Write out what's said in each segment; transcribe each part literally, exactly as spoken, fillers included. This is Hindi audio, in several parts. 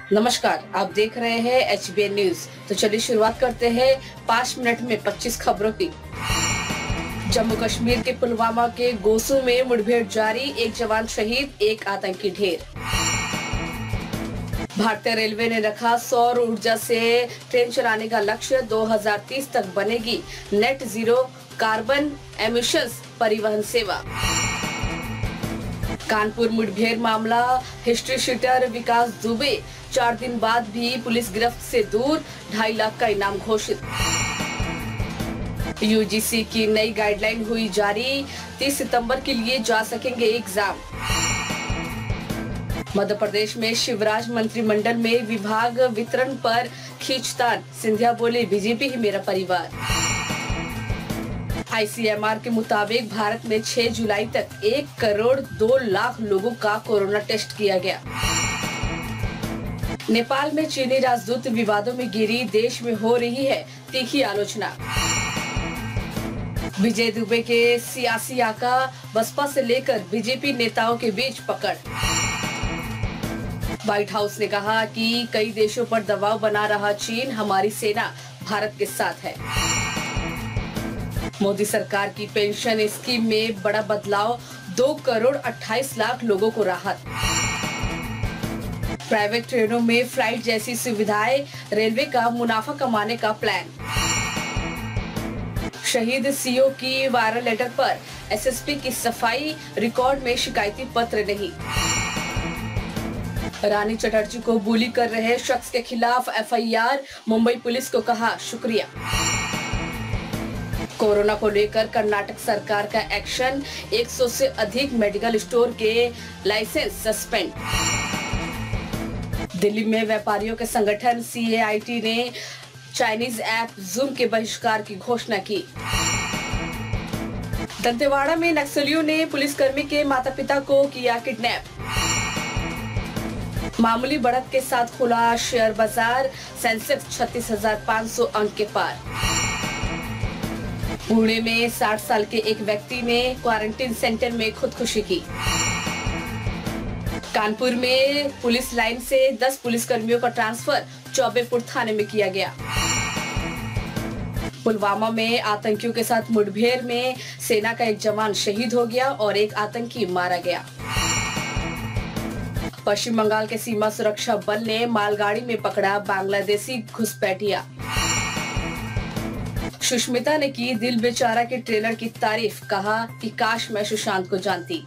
नमस्कार, आप देख रहे हैं एच बी एन न्यूज। तो चलिए शुरुआत करते हैं पाँच मिनट में पच्चीस खबरों की। जम्मू कश्मीर के पुलवामा के गोसू में मुठभेड़ जारी, एक जवान शहीद, एक आतंकी ढेर। भारतीय रेलवे ने रखा सौर ऊर्जा से ट्रेन चलाने का लक्ष्य, दो हज़ार तीस तक बनेगी नेट जीरो कार्बन एमिशंस परिवहन सेवा। कानपुर मुठभेड़ मामला, हिस्ट्री शीटर विकास दुबे चार दिन बाद भी पुलिस गिरफ्त से दूर, ढाई लाख का इनाम घोषित। यू जी सी की नई गाइडलाइन हुई जारी, तीस सितंबर के लिए जा सकेंगे एग्जाम। मध्य प्रदेश में शिवराज मंत्रिमंडल में विभाग वितरण पर खींचतान, सिंधिया बोले बीजेपी ही मेरा परिवार। आई सी एम आर के मुताबिक भारत में छह जुलाई तक एक करोड़ दो लाख लोगों का कोरोना टेस्ट किया गया। नेपाल में चीनी राजदूत विवादों में घिरी, देश में हो रही है तीखी आलोचना। विजय दुबे के सियासी आका, बसपा से लेकर बीजेपी नेताओं के बीच पकड़। व्हाइट हाउस ने कहा कि कई देशों पर दबाव बना रहा चीन, हमारी सेना भारत के साथ है। मोदी सरकार की पेंशन स्कीम में बड़ा बदलाव, दो करोड़ अट्ठाईस लाख लोगों को राहत। प्राइवेट ट्रेनों में फ्लाइट जैसी सुविधाएं, रेलवे का मुनाफा कमाने का प्लान। शहीद सी ओ की वायरल लेटर पर एस एस पी की सफाई, रिकॉर्ड में शिकायती पत्र नहीं। रानी चटर्जी को बुली कर रहे शख्स के खिलाफ F I R, Mumbai police को कहा शुक्रिया। कोरोना को लेकर कर्नाटक सरकार का एक्शन, सौ से अधिक मेडिकल स्टोर के लाइसेंस सस्पेंड। दिल्ली में व्यापारियों के संगठन सी ए आई टी ने चाइनीज ऐप जूम के बहिष्कार की घोषणा की। दंतेवाड़ा में नक्सलियों ने पुलिसकर्मी के माता पिता को किया किडनैप। मामूली बढ़त के साथ खुला शेयर बाजार, सेंसेक्स छत्तीस हजार पाँच सौ अंक के पार। पुणे में साठ साल के एक व्यक्ति ने क्वारंटीन सेंटर में खुदकुशी की। कानपुर में पुलिस लाइन से दस पुलिसकर्मियों का ट्रांसफर चौबेपुर थाने में किया गया। पुलवामा में आतंकियों के साथ मुठभेड़ में सेना का एक जवान शहीद हो गया और एक आतंकी मारा गया। पश्चिम बंगाल के सीमा सुरक्षा बल ने मालगाड़ी में पकड़ा बांग्लादेशी घुसपैठिया। सुष्मिता ने की दिल बेचारा के ट्रेलर की तारीफ, कहा कि काश मैं सुशांत को जानती।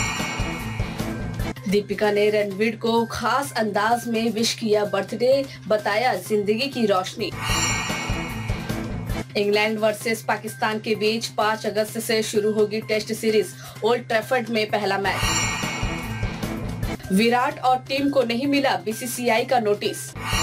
दीपिका ने रणवीर को खास अंदाज में विश किया बर्थडे, बताया जिंदगी की रोशनी। इंग्लैंड वर्सेस पाकिस्तान के बीच पाँच अगस्त से शुरू होगी टेस्ट सीरीज, ओल्ड ट्रैफर्ड में पहला मैच। विराट और टीम को नहीं मिला बी सी सी आई का नोटिस।